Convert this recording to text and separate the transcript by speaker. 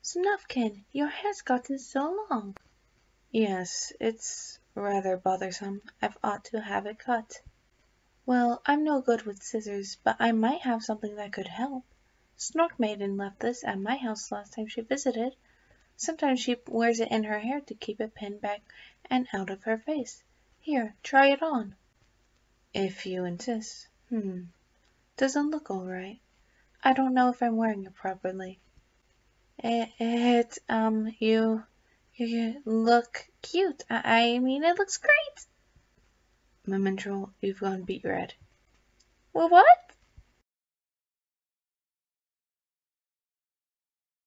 Speaker 1: Snufkin, your hair's gotten so long. Yes, it's rather bothersome. I've ought to have it cut. Well, I'm no good with scissors, but I might have something that could help. Snork Maiden left this at my house last time she visited. Sometimes she wears it in her hair to keep it pinned back and out of her face. Here, try it on. If you insist. Doesn't look all right. I don't know if I'm wearing it properly. You look cute. I mean, it looks great. Moomin Troll, you've gone beet red. Well, what?